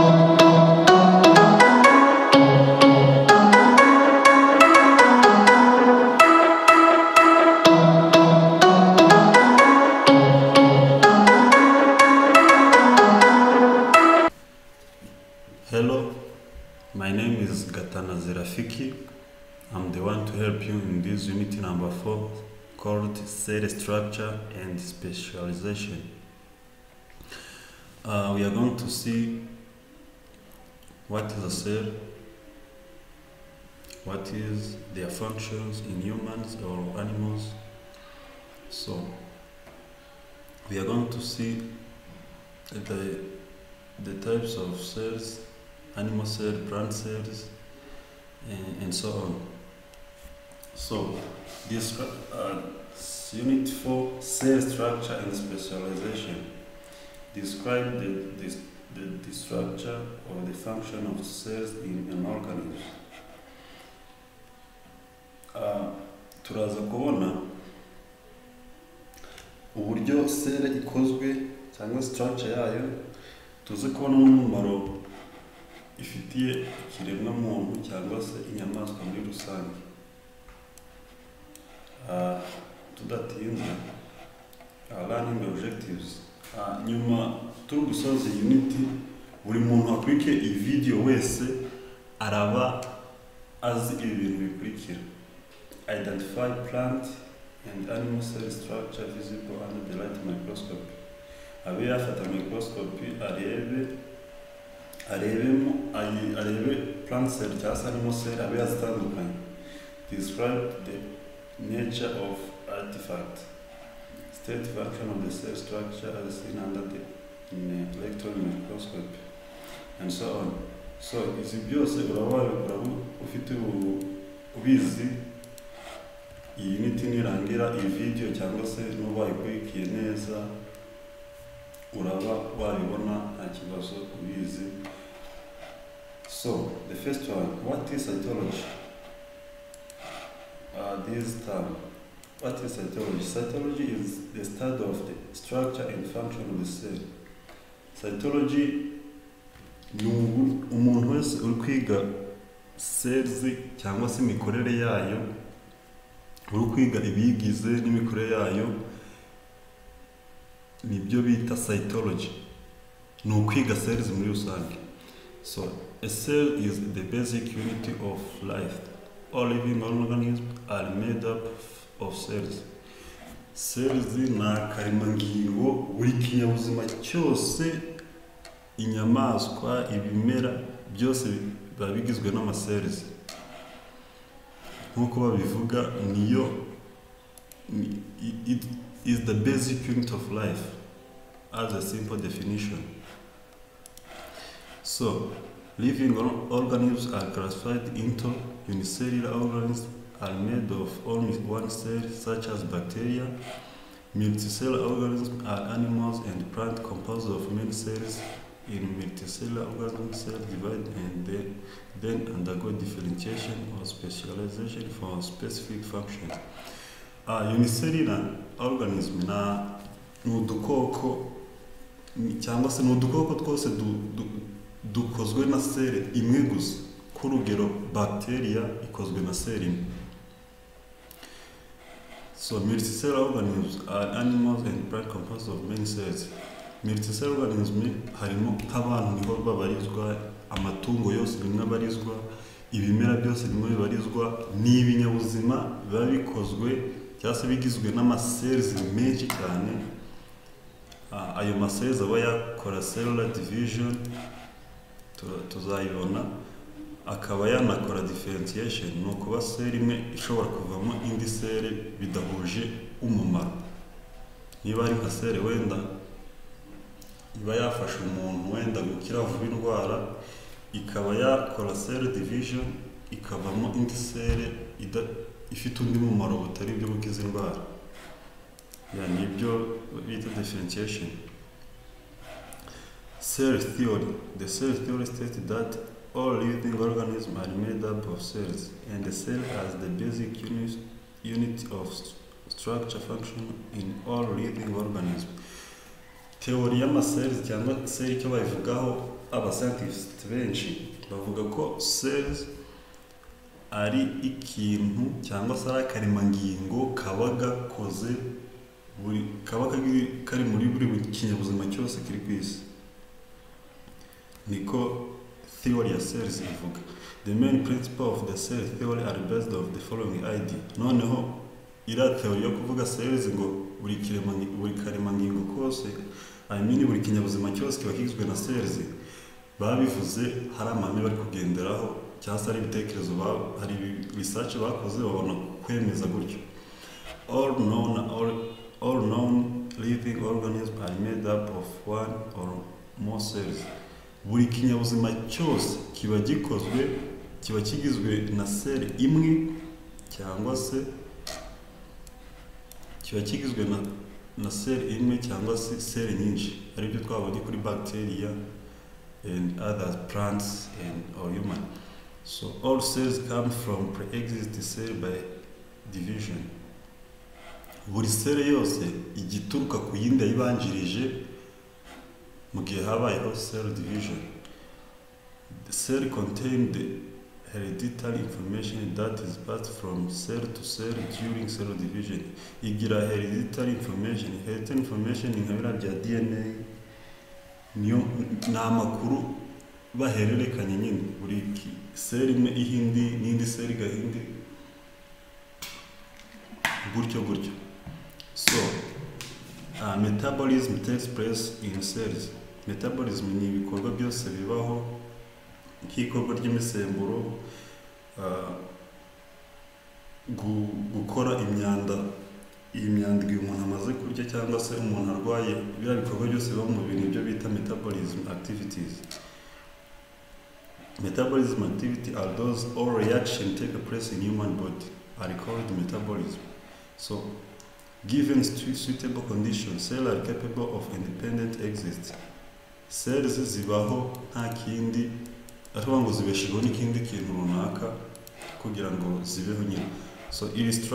Hello, my name is Gatana Zerafiki. I'm the one to help you in this unit number 4 called Cell Structure and Specialization. We are going to see what is a cell, what is their functions in humans or animals. So we are going to see the types of cells, animal cells, plant cells, and so on. So this unit 4, cell structure and specialization, describe the structure or the function of cells in an organism. Turaza kubona uburyo cell ikozwe cyangwa structure yayo, tuzi kubona n'umumaro ifitiye ikiremwa muntu cyangwa se inyamaswa muri rusange. Tudatinze learning objectives. Nyuma turi gusoza unit, buri muntu akurike iyi video wese araba azi ibintu bikurikira: identify plant and animal cell structure visible under the light microscope. Abe yafata microscope arebe plant cell cyangwa animal cell abe yazitandukanye. Describe the nature of artifact, state function of the cell structure as seen under the electron microscope, and so on. So izi byose uraba ufite ubizi, iyi unit nirangira iyi video cyangwa se nuba ikwikiye neza uraba wabibona nta kibazo ubizi. So the first one, what is cytology? This term, what is cytology? Cytology is the study of the structure and function of the cell. Cytology ni umuntu wese uri kwiga cells cyangwa se imikorere yayo, uri kwiga ibiyigize n'imikorere yayo, nibyo bita cytology. Ni ukwiga cells muri rusange. So a cell is the basic unit of life. All living organisms are made up of cells. Cells ni akaremangingo buri kinyabuzima cyose, inyamaswa, ibimera, byose biba bigizwe n'amacells. Nkuko babivuga, it is the basic unit of life as a simple definition. So living organisms are classified into unicellular organisms are made of only one cell, such as bacteria. Multicellular organisms are animals and plants composed of many cells. In multicellular organisms, cells divide and then undergo differentiation or specialization for specific functions. Unicellular organism ni udukoko cyangwa se ni udukoko twose dukozwe na cell imwe gusa. Kurugero bacteria ikozwe na cell imwe. So multicellular organisms are animals and plants composed of many cells. Multicellular organisms harimo nk'abantu niho babarizwa, amatungo yose nimwe barizwa, ibimera byose nimwe bibarizwa, n'ibinyabuzima biba bikozwe cyangwa se bigizwe n'amacells menshi cyane. Ayo macells aba yakora cellular division, tuzayibona, akaba yanakora differentiation, ni ukuba cell imwe ishobora kuvamo indi cell bidahuje umumaro. Niba ari nka cell wenda iba yafasha umuntu wenda gukira vuba indwara, ikaba yakora cell division ikavamo indi cell ifite undi mumaro utari ibyo gukiza indwara. Yani ibyo bita differentiation. Cell theory. The cell theory states that all living organisms are made up of cells, and the cell as the basic unit of structure function in all living organisms. Theory y'amacells cyangwa cell icyo bayivugaho abascientists benshi bavuga ko cells ari ikintu cyangwa se ari akaremangingo kaba gakoze kari muri buri kinyabuzima cyose kiri ku isi. Niko theory ya cells ivuga. The main principle of the cell theory are based on the following idea. Noneho ira theory yo kuvuga cells ngo buri karemangingo kose, buri kinyabuzima cyose kiba kigizwe na cells, babivuze hari amahame bari kugenderaho cyangwa se ari ibitekerezo hari research bakoze babona kwemeza gutyo. All known living organisms are made up of one or more cells. Buri kinyabuzima cyose kiba kigizwe na cell imwe cyangwa se kiba kigizwe na cell imwe cyangwa se cell nyinshi, ari byo twabonye kuri bacteria and other plants or human. So all cells come from pre-existing cell by division. Buri cell yose igituruka ku yindi yibanjirije mu gihe habayeho cell division. The cell contains the hereditary information that is passed from cell to cell during cell division. Igira hereditary information. Hereditary information ni nka bya DNA, niyo namakuru bahererekanye nyine buri cell imwe ihindi n'indi cell igahindi gutyo. So metabolism takes place in cells. Metabolism ni ibikorwa byose bibaho nk'ikorwa ry'imisemburo, gukora imyanda igihe umuntu amaze kurya cyangwa se umuntu arwaye, biriya bikorwa byose biba mu bintu byo bita metabolism activities. Metabolism activity are those all reactions take place in human body are called metabolism. So given suitable conditions, cells are capable of independent exist. Cells zibaho nta kindi aho ngo zibeshiho n'ikindi kintu runaka kugira ngo zibeho nyine. So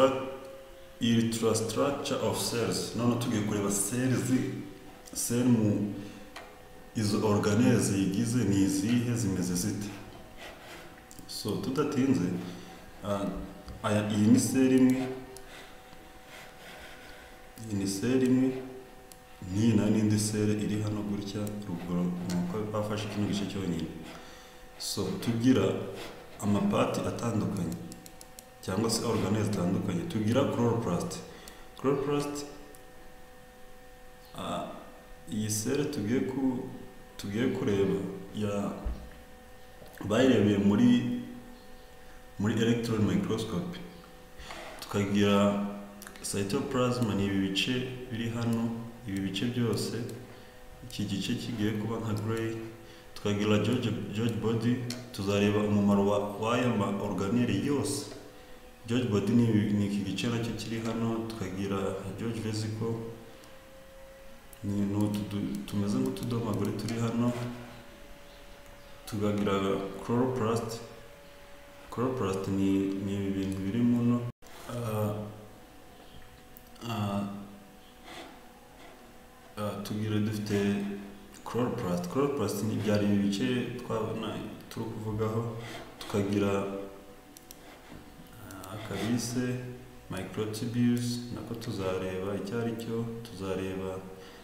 structure of cells. None tugiye kureba cell mu izo organelles zigize ni izihe, zimeze zite. So tudatinze, iyi ni cell imwe, n'iyi n'indi cell iri hano gutya ruguru, nuko bafashe kino gice cyonyine. So tugira amapati atandukanye cyangwa se organelles zitandukanye. Tugira chloroplast. Iyi cell tugiye kureba bayirebeye muri electron microscope. Tukagira cytoplasm, ni ibi bice biri hano, ibi bice byose, iki gice kigiye kuba nka gray. Tukagira George body, tuzareba umumaro w'aya ma organelle yose. George body ni iki gice nacyo kiri hano. Tukagira George vesicle, ni tumeze nk'utudomagure turi hano. Tukagira chloroplast ni ibintu biri muno. Tugira dufite chloroplast ni byari ibice twabona turi kuvugaho. Tukagira akabise microtubules, nako tuzareba icyo ari cyo. Tuzareba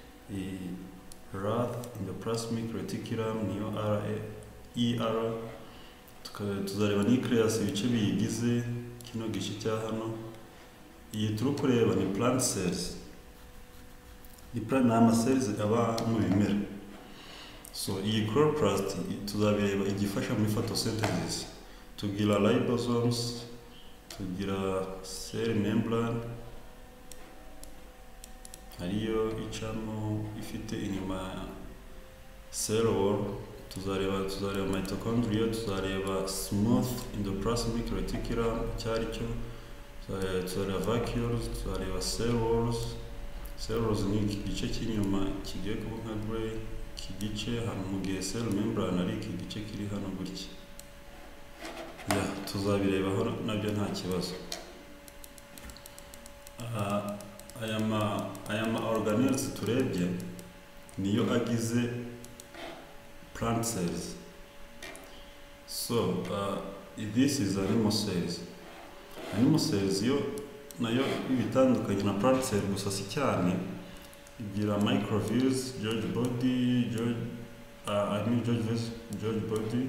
rath endoplasmic reticulum, niyo ER. Tuzareba nucleus, ibice biyigize, kino gice cya hano. Iyi turi kureba ni plant cells. Ni cells aba mu bimera. So iyi chloroplast tuzabireba igifasha muri photosynthesis. Tugira ribosomes, tugira cell membrane ariyo icamo ifite inyuma cell wall. Tuzareba mitochondria, tuzareba smooth endoplasmic reticulum cyari cyo, tuzareba vacuoles, tuzareba cell walls. Cell walls ni igice cy'inyuma kigiye kuba nka gray, iki gice hano, mu gihe cell membrane ari iki gice kiri hano gutya. Tuzabirebaho nabyo nta kibazo. Aya ma organelles turebye niyo agize plant cells. So this is animal cells. Animal cells yo nayo ibitandukanye na plant cell gusa si cyane, igira microvilles, George body, George body,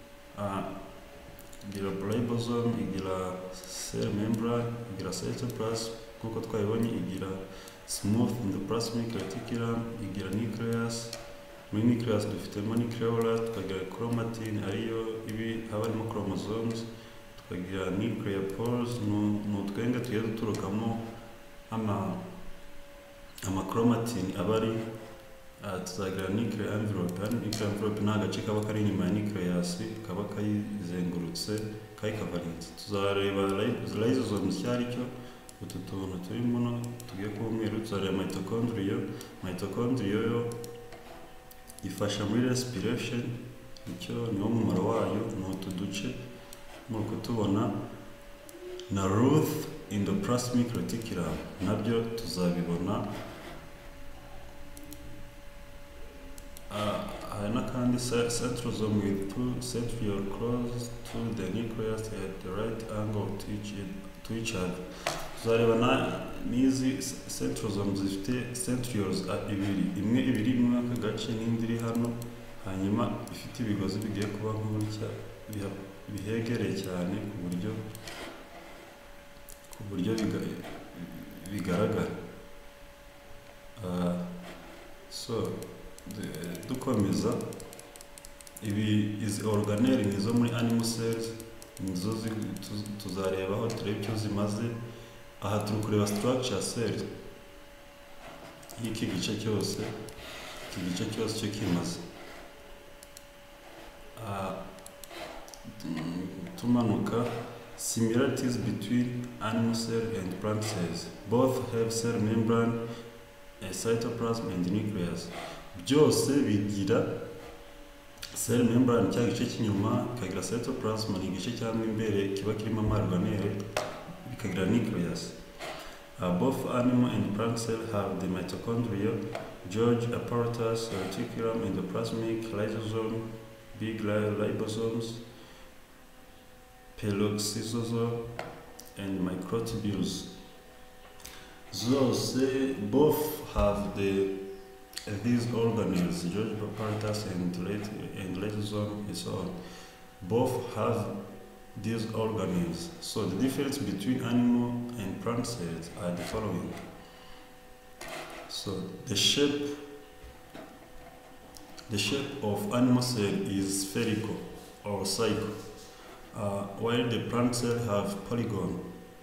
igira ribosome, igira cell membrane, igira cytoplasm kuko twayibonye, igira smooth endoplasmic reticulum, igira nucleus. Muri nucleus dufitemo nucleolus, tukagira chromatin ariyo ibi haba harimo chromosomes, tukagira nuclear pores, n'utwenge tugiye duturukamo ama chromatin aba ari, tuzagira nuclear envelope. Nuclear envelope ni agace kaba kari inyuma ya nucleus kaba kayizengurutse kayikavarinze. Tuzareba lysosomes icyo aricyo, utu tuntu turi muno tugiye kuba umweru. Tuzareba mitochondria yo ifasha muri respiration, icyo niwo mumaro wayo, ni utu duce muri kutubona, na root endoplasmic reticulum nabyo tuzabibona. Hari n'akandi centrosome with two centrioles close to the nucleus at the right angle to each other. Tuzareba n'izi centrosomes zifite centrioles ibiri, ibiri muri aka gace n'indi iri hano, hanyuma ifite ibigozi bigiye kuba nk'utya bihegereye cyane ku buryo bigaragara. So dukomeza, izi organelle nizo muri animal cells, nizo tuzarebaho turebe icyo zimaze. Aha turi kureba structure cells y'iki gice cyose, cyo kimaze. Tumanuka, similarities between animal cell and plant cells. Both have cell membrane, a cytoplasm and nucleus. Byose bigira cell membrane cya gice cy'inyuma, bikagira cytoplasm ni igice cyangwa imbere kiba kirimo amarganelle, bikagira nucleus. Both animal and plant cells have the mitochondria, Golgi apparatus, reticulum, endoplasmic, lysosome, big ribosomes, peroxisome, and microtubules. Both have these organelles, Golgi apparatus and lysosome, and so on. Both have these organelles. So the difference between animal and plant cells are the following. So the shape of animal cell is spherical or cycle, while the plant cell have polygon.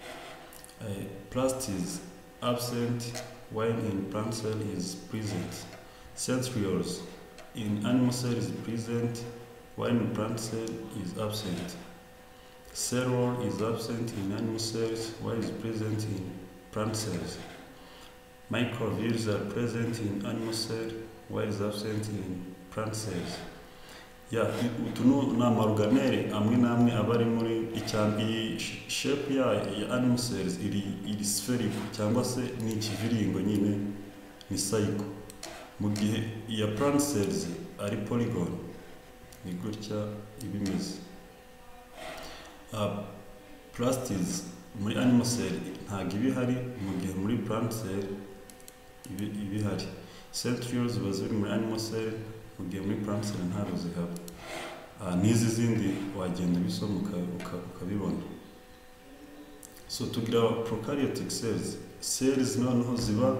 Plast is absent, while in plant cell is present. Centrioles in animal cell is present, while in plant cell is absent. Cell wall is absent in animal cells, while is present in plant cells. Microvilles are present in animal cells, while is absent in plant cells. Utu ni amarganelle amwe n'amwe aba ari muri iyi shape ya animal cells iri spherical cyangwa se ni ikiviringo nyine, ni cycle, mu gihe iya plant cells ari polygon, ni gutya ibimeze. Plastis muri animal cell ntabwo ibihari, mu gihe muri plant cell ibihari. Centrioles ziba ziri muri animal cell, mu gihe muri plant cell ntabwo zihaba. N'izi zindi wagenda ubisoma ukabibona. So tugira prokaryotic cells noneho ziba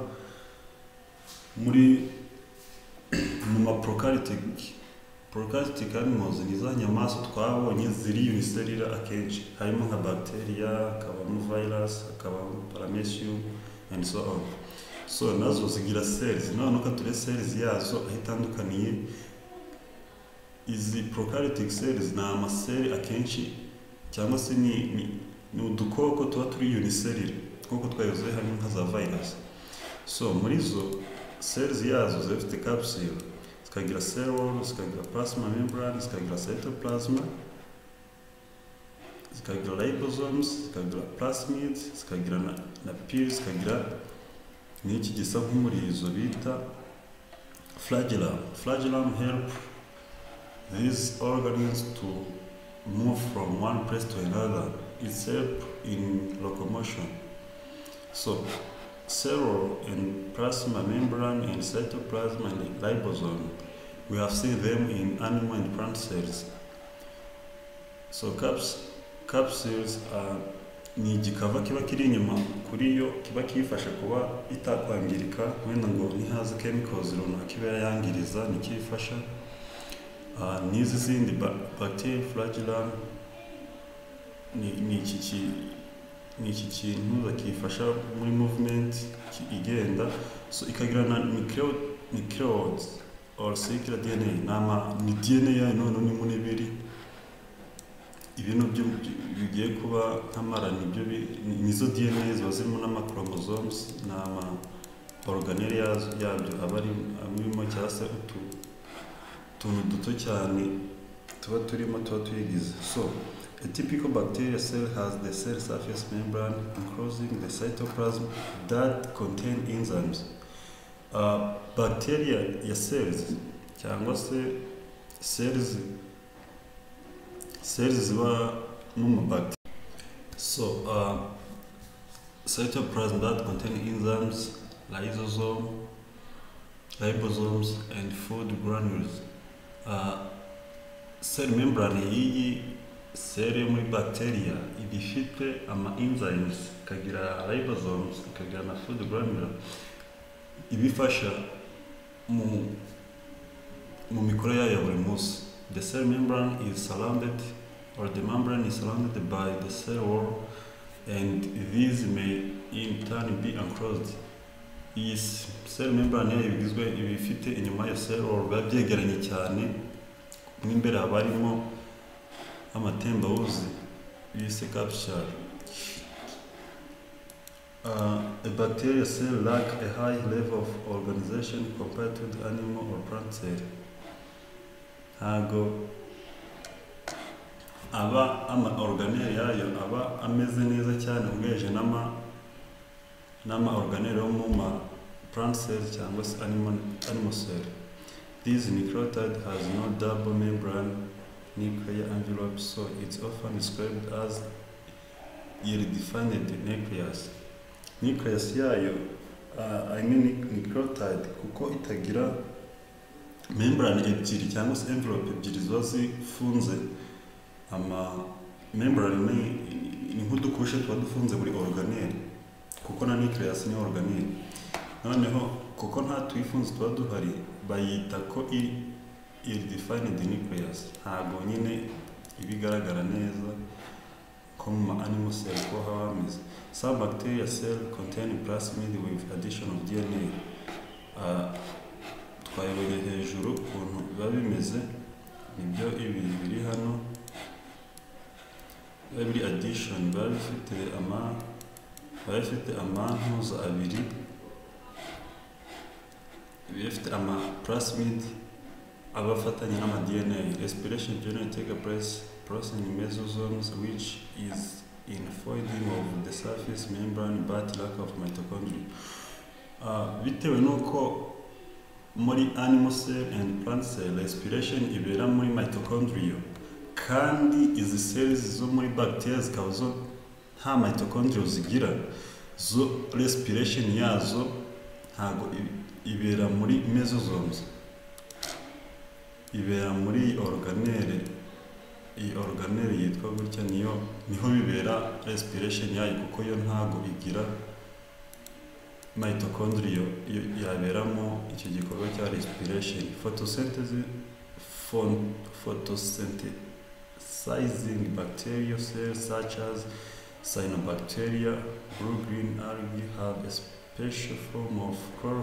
muri mu prokaryotic animals, ni za nyamaswa twabonye ziri unicellular akenshi, harimo nka bacteria, hakabamo virus, hakabamo paramecium and so on. So nazo zigira cells. Noneho kature cells yazo aho itandukaniye, izi prokaryotic cells ni amaseli akenshi cyangwa se ni udukoko tuba turi unicellular, kuko twayoze harimo nka za virus. So muri zo cells yazo zifite capsule, zikagira cell wall, zikagira plasma membrane, zikagira cytoplasm, zikagira ribosomes, zikagira plasmids, zikagira na pils, zikagira n'iki gisa nk'umurizo bita Flagellum help these organisms to move from one place to another. It's help in locomotion. So cell and plasma membrane and cytoplasm and ribosome, we have seen them in animal and plant cells. So capsules ni igikava kiba kiri inyuma kuri yo kiba kifasha kuba itakwangirika wenda ngo ntihaze chemicals runaka kiba yangiriza nikifasha n'izi zindi bacteria flagellum ni iki kintu zakifasha muri movement igenda, so ikagira na nucleodes or circular DNA ni DNA yayo none ni mu nibiri ibintu byo bigiye kuba nkamara nibyo nizo DNA ziba zirimo n'amachromosomes n'ama organelle yabyo abirimo cyase utuntu duto cyane tuba tuyigize. So a typical bacteria cell has the cell surface membrane enclosing the cytoplasm that contain enzymes. Bacteria ya cells cyangwa se cells ziba mu bacteria. So cytoplasm that contain enzymes, ribosomes and food granules. Cell membrane y'iyi cell yo muri bacteria iba ifite ama enzymes, ikagira ribosomes, ikagira na food granule ibifasha mu mikoro yayo buri munsi. The cell membrane is surrounded, or the membrane is surrounded by the cell wall, and these may in turn be enclosed. Iyi cell membrane yayo iba ifite inyuma ya cell wall biba byegeranye cyane, n'imbere haba harimo amatembabuzi bise capsule. A bacteria cell lack a high level of organization compared to the animal or plant cell. Ntago aba organelle yayo aba ameze neza cyane ugereje n'ama organelle yo mu plant cell cyangwa se animal cell. This nucleotide has no double membrane nuclear envelope, so it's often described as ill-defined nucleus. Nucleus yayo I mean nucleotide kuko itagira membrane ebyiri cyangwa se envelope ebyiri ziba zifunze. Membrane ni nk'udukushe tuba dufunze buri organelle kuko na nucleus ni organelle, noneho kuko nta tuyifunze tuba duhari bayita ko ill-defined nucleus. Ntago nyine ibigaragara neza ko mu animal cell ko haba hameze. Some bacteria cell contain plasmid with addition of DNA. Twayobeye hejuru ukuntu biba bimeze, nibyo ibi biri hano biba biri addition, biba bifite amantuza abiri, bifite ama plasmid abafatanya n'ama DNA. Respiration generally take place in mesosomes, which is in folding of the surface membrane but lack of mitochondria. Bitewe nuko muri animal cell and plant cell respiration ibera muri mitochondria, kandi izi cells zo muri bacteria zikaba zo nta mitochondria zigira, zo respiration yazo ntago ibera muri mesosomes, ibera muri organelle. Iyi organelle yitwa gutya niho bibera respiration yayo kuko yo ntago igira mitochondria yaberamo icyo gikorwa cya respiration. Photosynthesizing bacterial cells such as cyanobacteria, blue-green algae have a special form of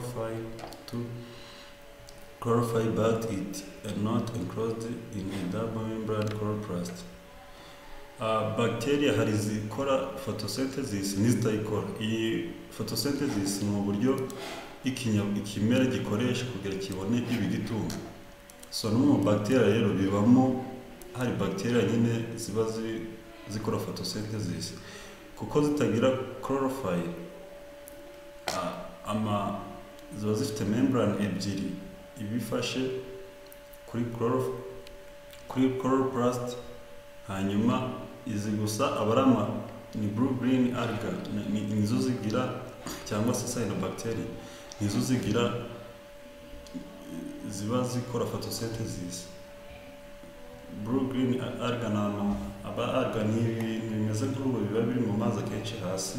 chlorophyll, but it is not enclosed in a double membrane chloroplast. Bacteria hari zikora photosynthesis n'izitayikora. Iyi photosynthesis ni uburyo ikimera gikoresha kugira kibone ibigitunga. So no mu bacteria rero bibamo hari bacteria nyine ziba zikora photosynthesis, kuko zitagira chlorophyll ziba zifite membrane ebyiri, ibifashe kuri chloroplast, hanyuma izi gusa abarama ni blue green alga nizo zigira, cyangwa se cyanobacteria nizo zigira, ziba zikora photosynthesis. Blue green alga aba alga ni ibintu bimeze nk'urubo biba biri mu mazi akenshi hasi,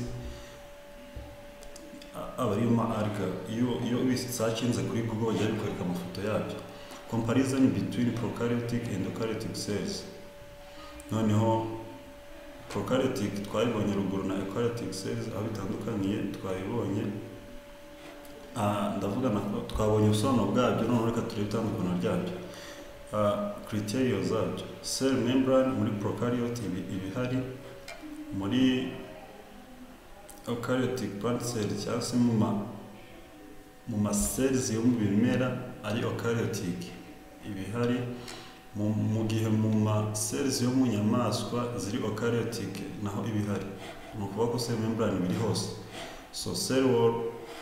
aba ariyo ma alga. Iyo bisacinze kuri Google bajya bikwereka amafoto yabyo. Comparison between prokaryotic and eukaryotic cells. Noneho prokaryotic twabibonye ruguru na eukaryotic cells aho bitandukaniye twabibonye. Ndavuga nako twabonye ubusobanuro bwabyo, none reka turebe itandukano ryabyo. Criteria zabyo: cell membrane muri prokaryote ibihari, muri eukaryotic plant cell cyangwa se mu ma cells yo mu bimera ari eukaryotic ibihari, mu gihe mu ma cells yo mu nyamaswa ziri eukaryotic naho ibihari. Ni ukuvuga ko cell membrane biri hose. So cell wall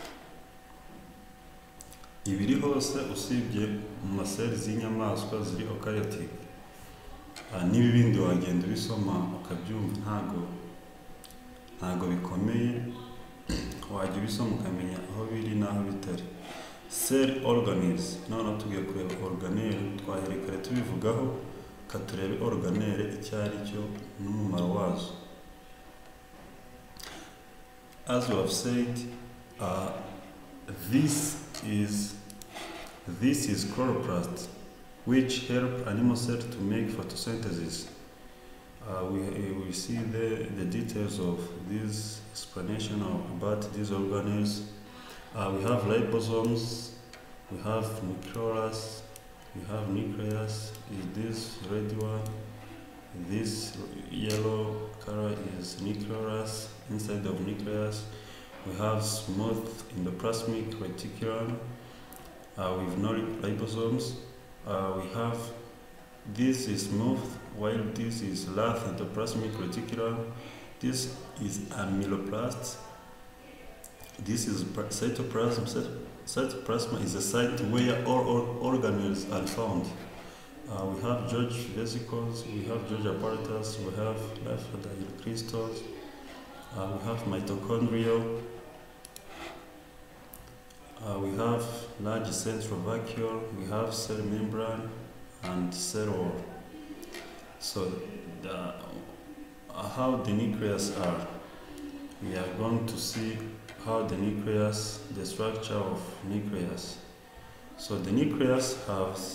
ibiri hose usibye mu ma cells y'inyamaswa ziri eukaryotic. N'ibindi wagenda ubisoma ukabyumva, ntago bikomeye, wajya ubisoma ukamenya aho biri n'aho bitari. Cell organelles, noneho tugiye kureba organelle, twaherekare tubivugaho, katurebe organelle icyo ari cyo n'umumaro wazo. As we have said, this is chloroplast, which help animal cells to make photosynthesis. We see the details of this explanation about these organelles. We have ribosomes, we have nucleus, is this red one, this yellow color is nucleus, inside of nucleus. We have smooth endoplasmic reticulum with no ribosomes. We have, this is smooth, while this is large endoplasmic reticulum. This is amyloplast. This is cytoplasm. Cytoplasm is the site where all organelles are found. We have Golgi vesicles, we have Golgi apparatus, we have lymphocyte crystals, we have mitochondria, we have large central vacuole, we have cell membrane and cell wall. So how the nucleus are, we are going to see how the nucleus, the structure of nucleus. So the nucleus has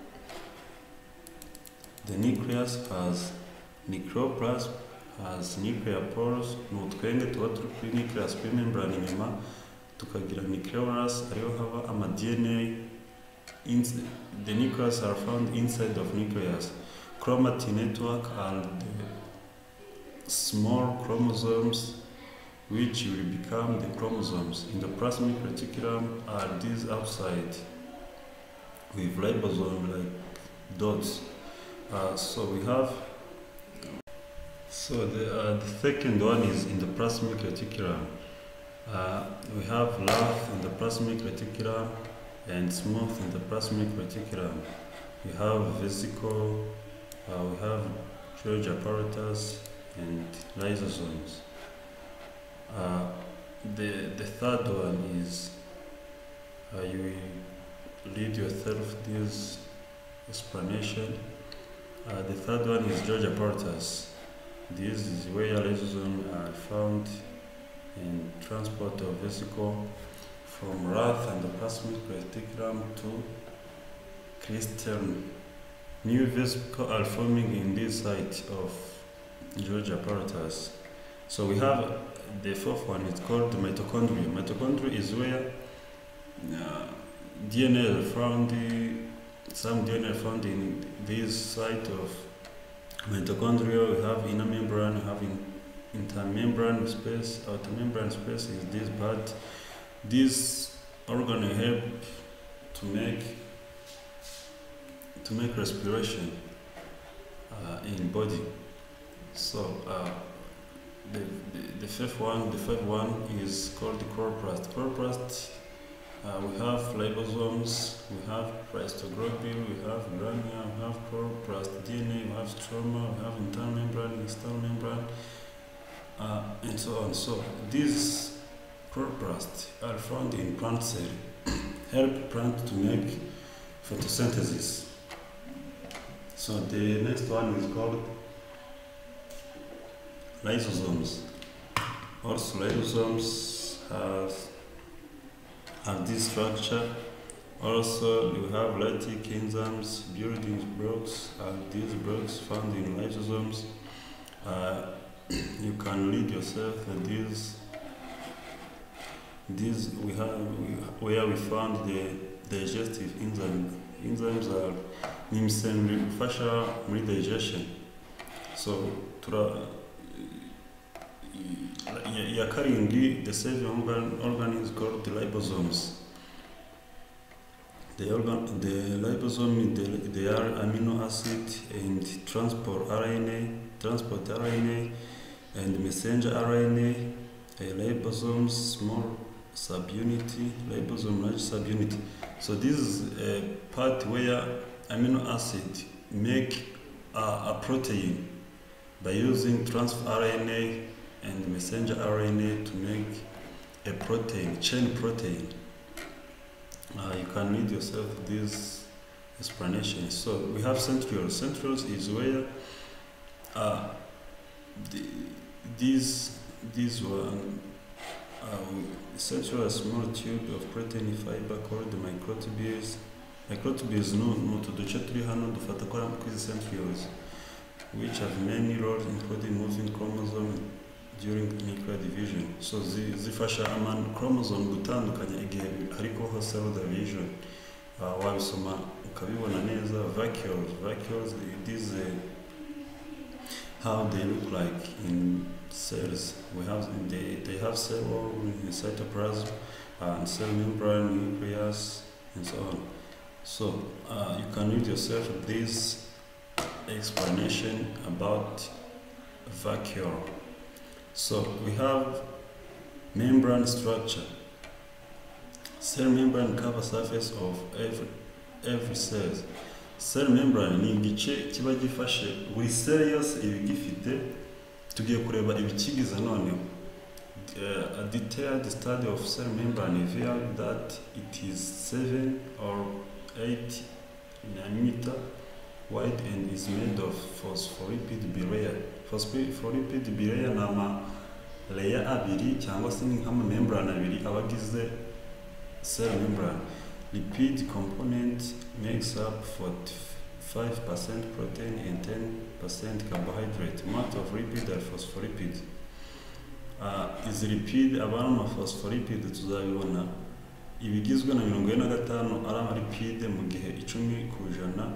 nucleoplasm, has nuclear pores, n'utwenge tuba turi kuri nucleus kuri membrane inyuma, tukagira nucleolus ariho haba ama DNA. The nucleus are found inside of nucleus. Chromatin network are the small chromosomes which will become the chromosomes. In the plasmic reticulum are these outside with ribosome like dots. So we have, the second one is in the plasmic reticulum. We have large in the plasmic reticulum and smooth in the plasmic reticulum. We have vesicle, we have Golgi apparatus and lysosomes. The third one is, you will read yourself this explanation. The third one is Golgi apparatus. This is where lysosomes are found and transport of vesicle from rough and the plasmic reticulum to crystalline. New vesicles are forming in this site of Golgi apparatus. So we have the fourth one, it's called the mitochondria. Mitochondria is where DNA is found, some DNA found in this site of mitochondria. We have inner membrane, we have intermembrane space. Outer membrane space is this part. This organ help to make respiration in body. So the fifth one is called the chloroplast. Chloroplast We have liposomes, we have plastroglobule, we have granule, we have chloroplast DNA, we have stroma, we have internal membrane, external membrane, and so on. So these chloroplasts are found in plant cell, help plant to make photosynthesis. So the next one is called lysosomes. Also, lysosomes have this structure. Also, you have lactic enzymes, building blocks, and these blocks found in lysosomes. You can read yourself that these where we found the digestive enzymes are nimsenrifasha muri digestion. So ya karindwi, the seventh organ is called the liposomes. The liposome, they are amino acid and transport RNA and messenger RNA. Liposomes, small subunit, liposome, large subunit. So this is a part where amino acid make a protein by using transfer RNA and messenger RNA to make a protein, chain protein. You can read yourself this explanation. So we have centrioles. Centrioles is where this one central small tube of protein fiber called the microtubules. Microtubules no tuduce turi hano dufata ko ari kwizi centrioles, which have many roles including moving chromosome during nuclear division. So zifasha chromosome gutandukanya igihe hariko cell division. Wabisoma ukabibona neza. Vacuoles, these how they look like in cells. They have cell wall, cytoplasm, and cell membrane, nucleus, and so on. So you can read yourself this explanation about vacuole. So we have membrane structure. Cell membrane cover surface of every cell. Cell membrane ni igice kiba gifashe buri cell yose iba gifite. Tugiye kureba ibikigize noneho. A detailed study of cell membrane revealed that it is 7 or 8 nanometer wide and is made of phospholipid bilayer. Phospholipid bilayer ni layer abiri cyangwa se ni nk'ama membrane abiri abagize cell membrane. Lipid component makes up 45% protein and 10% carbohydrate. Most of lipid are phospholipid. Is lipid abana phospholipid tuzabibona ibigizwe na 45 ari amalipide mu gihe 10%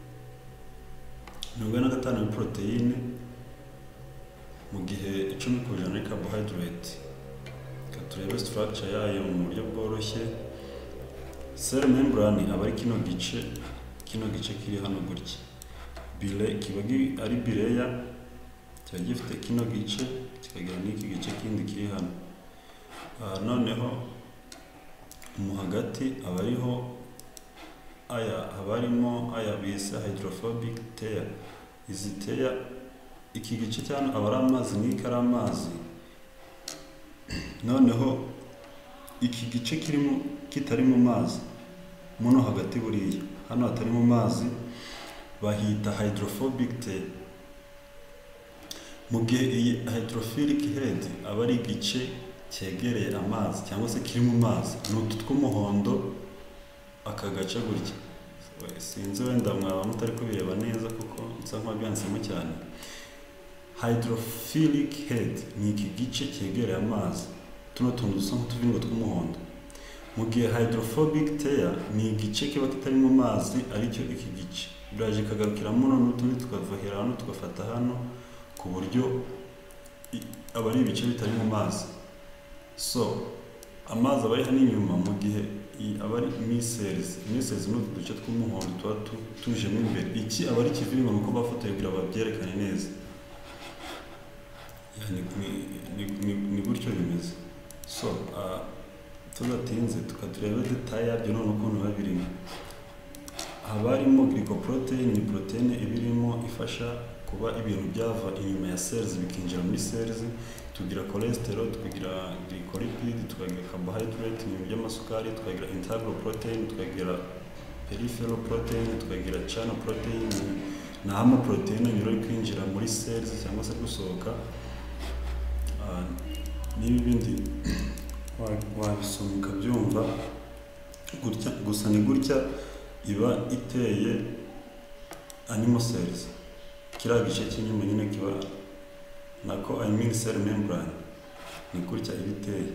45 ni protein mu gihe 10% ari carbohydrate. Katurebe structure yayo mu buryo bworoshye. Cell membrane aba ari kino gice kiri hano gutya. Kiba ari bilayer, kiba gifite kino gice kikagira n'iki gice kindi kiri hano. Noneho mu hagati aba ariho habarimo bise hydrophobic tear. Izi tear, iki gice cyane aba ari amazi n'ikari amazi. Noneho iki gice kitari mu mazi muno hagati buriya hano hatari mu mazi bahita hydrophobic tear. Mu gihe iyi hydrophilic head aba ari igice cyegereye amazi cyangwa se kiri mu mazi, n'utu tw'umuhondo aka gace gutya. Sinzi wenda mwaba mutari kubireba neza kuko nsa nk'abyansemo cyane. Hydrophilic head ni iki gice cyegereye amazi, tuno tuntu dusa nk'utuvingo tw'umuhondo. Mu gihe hydrophobic tear ni igice kiba kitari mu mazi, aricyo iki gice biraje kagarukira muno n'utundi tukavahira hano tugafata hano, ku buryo aba ari ibice bitari mu mazi. So amazi aba ari hano inyuma, mu gihe aba ari micelles n'utu duce tw'umuhondo tuba tujemo imbere. Iki aba ari ikivingo nuko bafotoye kugira babyerekane neza. Ni gutyo bimeze. So tudatinze tukatureba detail yabyo none ukuntu biba birimo. Haba harimo glycoprotein, ni proteine ibirimo ifasha kuba ibintu byava inyuma ya cells bikinjira muri cells. Tugira cholesterol, tukagira glycolipid, tukagira carbohydrate ni by'amasukari, tukagira integral protein, tukagira peripheral protein, tukagira channel protein na hama protein nyura kwinjira muri cells cyangwa se gusohoka. N'ibindi wabisoma ukabyumva gutya, gusa ni gutya iba iteye animal cells. Kiriya gice cy'inyuma nyine kiba nako cell membrane ni gutya iba iteye.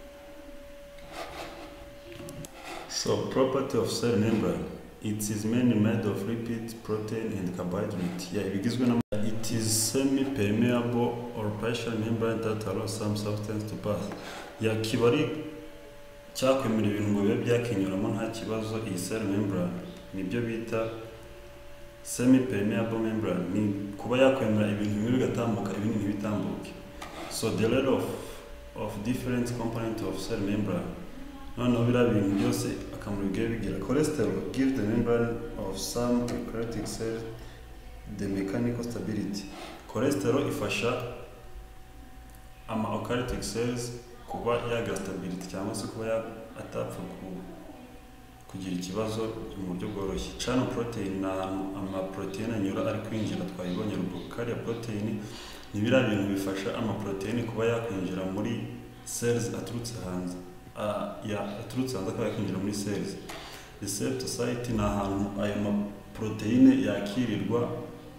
So property of cell membrane, it is mainly made of lipid, protein and carbohydrate. Ibigizwe na it is semi-permeable or partial membrane that allows some substance to pass. Kiba ari cyakwemera ibintu ngo bibe byakinyuramo nta kibazo. Iyi cell membrane nibyo bita semi-permeable membrane, ni kuba yakwemera ibintu bimwe bigatambuka ibindi ntibitambuke. So the level of different component of cell membrane, noneho biriya bintu byose akamaro bigiye bigira. Cholesterol give the membrane of some eukaryotic cells the mechanical stability. Cholesterol ifasha ama eukaryotic cells kuba yagira stability cyangwa se kuba atapfa kugira ikibazo mu buryo bworoshye. Channel protein na ama protein anyura ari kwinjira, twayibonye ruguru. Kariya protein ni biriya bintu bifasha ama protein kuba yakwinjira muri cells aturutse hanze. Aturutse hanze akaba yakwinjira muri cells. Receptor site ni ahantu ayo ma protein yakirirwa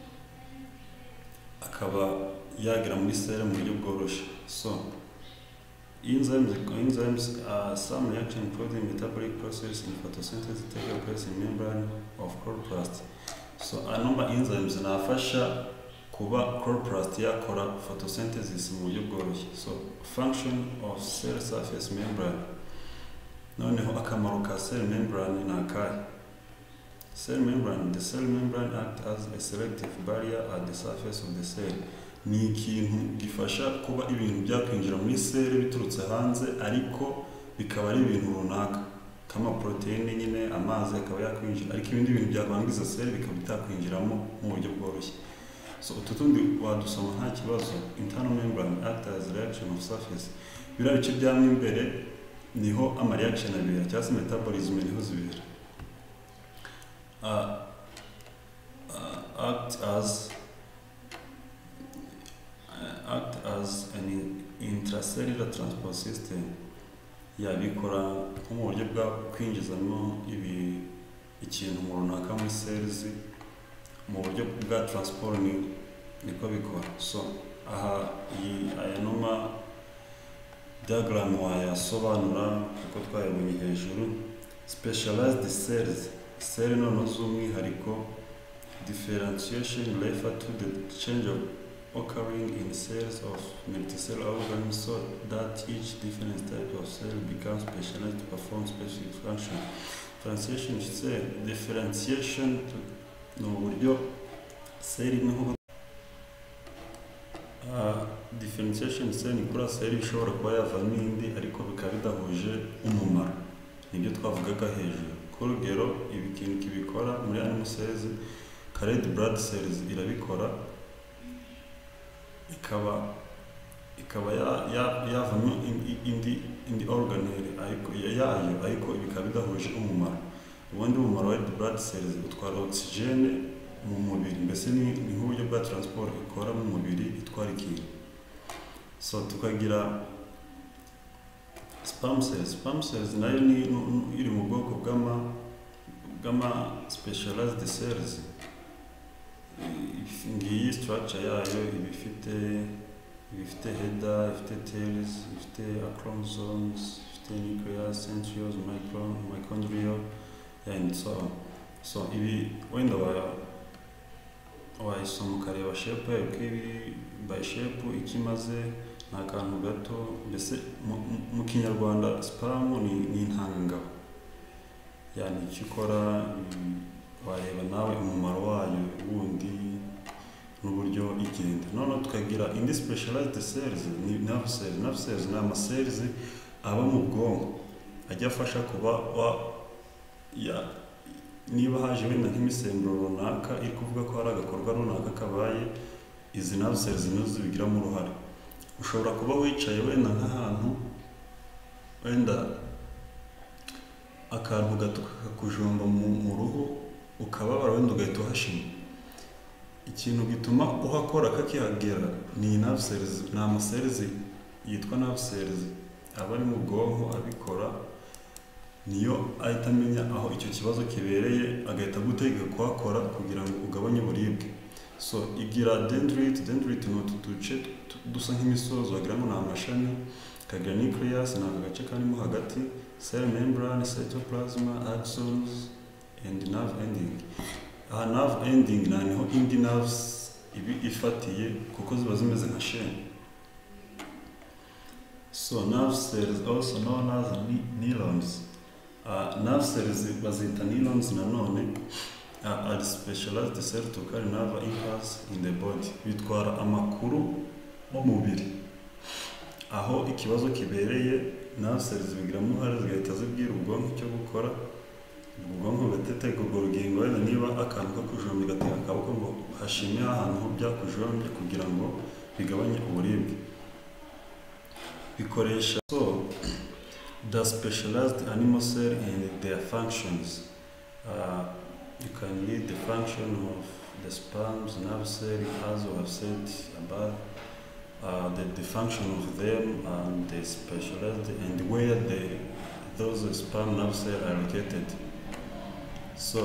akaba yagira muri cell mu buryo bworoshye. So enzymes are some reaction including metabolic process in photosynthesis take place in membrane of chloroplast. So anoma enzymes nafasha kuba chloroplast yakora photosynthesis mu buryo bworoshye. So function of cell surface membrane, noneho akamaro ka cell membrane ni akahe? Cell membrane, the cell membrane acts as a selective barrier at the surface of the cell. Ni ikintu gifasha kuba ibintu byakwinjira muri cell biturutse hanze ariko bikaba ari ibintu runaka kama protein nyine, amazi akaba yakwinjira, ariko ibindi bintu byabangiza cell bikaba bitakwinjiramo mu buryo bworoshye. So ututundi wadusoma nta kibazo. Internal membrane act as reaction of surface, biriya bice byamwe imbere niho ama reaction abera cyangwa se metabolism niho zibera. Act as an intracellular transport system. Yabikora nko mu buryo bwa kwinjizamo ikintu mu runaka muri cells mu buryo bwa transport niko bikora. So aha aya noma diagram wayasobanura kuko twayabonye hejuru. Specialized cells, cell noneho z'umwihariko. Differentiation refer to the change of occurring in cells of multicellular organisms so that each different type of cell becomes specialized to perform specific function. Differentiation no buryo cell niho differentiation cell ni kuri cell ishobora kuba yavamo indi ariko bikaba bidahuje umumaro, nibyo twavugaga hejuru. Kurugero ibi kintu kibikora muri animal cells, red blood cells irabikora ikaba yavamo indi organelle ariko bikaba bidahuje umumaro. Ubundi umumaro wa red blood cells utwara oxygene mu mubiri, mbese ni nk'uburyo bwa transport ikora mu mubiri itwara ikintu. So tukagira sperm cells nayo ni iri mu bwoko bw'ama specialized cells. Ngiyi structure yayo ibifite header, ifite tails, ifite chromosomes, ifite nucleus, centrioles, mitochondria and so on. So ibi wenda wayisoma ukareba shape yayo k'ibi by shape ikimaze ni akantu gato. Mbese mu Kinyarwanda sperm ni intangangabo, yani icyo ikora wareba nawe umumaro wayo wundi n'uburyo igenda. Noneho tukagira indi specialized cells ni nerve cells. Nerve cells ni ama cells aba mu bwonko. ajya afasha kuba niba haje wenda nk'imisemburo runaka iri kuvuga ko hari agakorwa runaka kabaye, izi nerve cells nizo zibigiramo uruhare. Ushobora kuba wicaye wenda nk'ahantu wenda akantu gato kakujomba mu ruhu ukababara wenda ugahita uhashima. Ikintu gituma uhakora kakihagera ni nerve cells, ni amacells yitwa nerve cells aba ari mu bwonko abikora, niyo ahita amenya aho icyo kibazo kibereye agahita gutegeka kuhakora kugira ngo ugabanye uburibwe. So igira dendrite ni utu duce dusa nk'imisozo wagira ngo ni amashami, kagira nucleus ni aka gace karimo hagati, cell membrane, cytoplasma, axons and nerve ending. Aha nerve ending niho indi nerves ifatiye kuko ziba zimeze nka chain. So nerve cells also known as neurons. Nerve cells bazita neurons nanone are specialized cells to carry nerve impulse in the body. Bitwara amakuru mu mubiri aho ikibazo kibereye, nerve cells bigiramo uruhare zigahita zibwira ubwonko icyo gukora. Ubwonko bugateka urwo rugingo, wenda niba akantu ko kujombya gateka akaboko ngo hashime ahantu ho byakujombye kugira ngo bigabanye uburibwe. Bikoresha the specialized animal cell and their functions. You can read the function of the sperm's nerve cell as we have said above, the function of them and the specialized and where those sperm nerve cells are located. So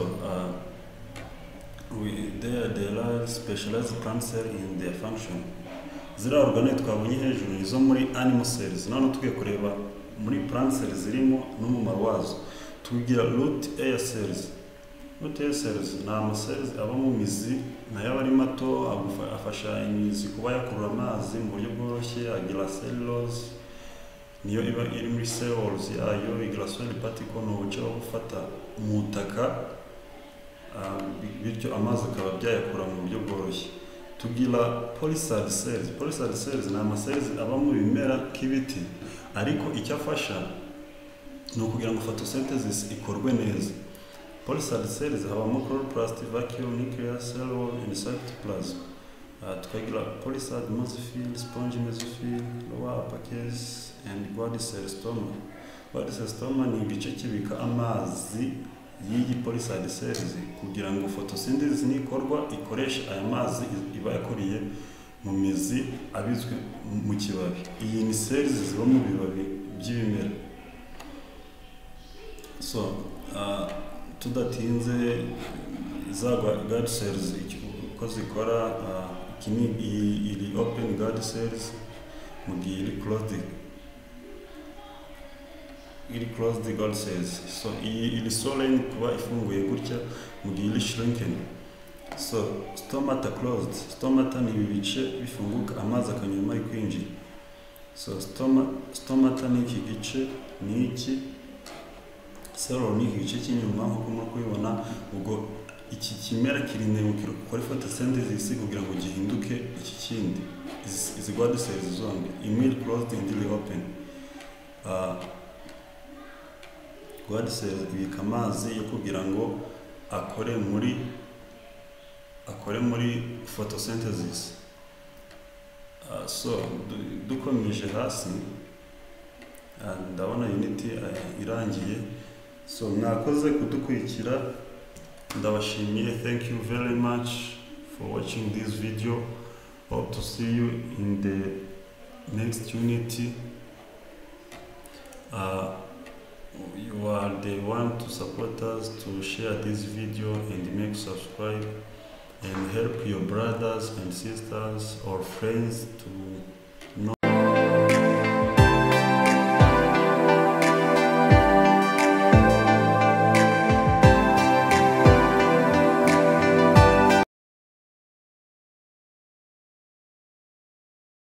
there are specialized plant cells in their function. Zira organe twabonye hejuru izo muri animal cells, none tugiye kureba muri plant cells zirimo n'umumaro wazo. Tugira root air cells. Root air cells ni amacells aba mu mizi, nayo aba ari mato, afasha imizi kuba yakurura amazi mu buryo bworoshye. Agira cellulose, niyo iba iri muri cells yayo. Igira soil particle, ni ubuce bwo gufata mu butaka bityo amazi akaba byayakura mu buryo bworoshye. Tugira polysaccharide cells. Polysaccharide cells ni amacells aba mu bimera k'ibiti, ariko icyo afasha ni ukugira ngo photosynthesis ikorwe neza. Polysaccharide cells habamo chloroplast, vacuole, nucleus, cell wall and cytoplasm. Tukagira polysaccharide mesophyll, spongy mesophyll, lower upper case and body cell stoma. Body cell stoma ni igice kibika amazi y'iyi polysaccharide cells kugira ngo photosynthesis nikorwa ikoresha aya mazi iba yakuriye mu mizi abizwe mu kibabi. Iyi ni cells ziba mu bibabi by'ibimera. So tudatinze za guard cells uko zikora, iri open guard cells mu gihe iri closed guard cells. So iri swollen kuba ifunguye gutya mu gihe iri shrunken. So stomata closed. Stomata ni ibice bifunguka amazi akanyuma kwinjira. So stomata ni iki gice, ni iki cell ni iki gice cy'inyuma nkuko muri kubibona. Ubwo iki kimera kirinde gukora photosynthesis kugira ngo gihinduke iki kindi. Izi guard cells zombi, imwe closed indi open. Guard cells ibika amazi yo kugira ngo akore muri photosynthesis. So dukomeje hasi ndabona unity irangiye. So mwakoze kudukurikira, ndabashimiye. Thank you very much for watching this video. Hope to see you in the next unity. You are the one to support us, to share this video and make subscribe and help your brothers and sisters or friends to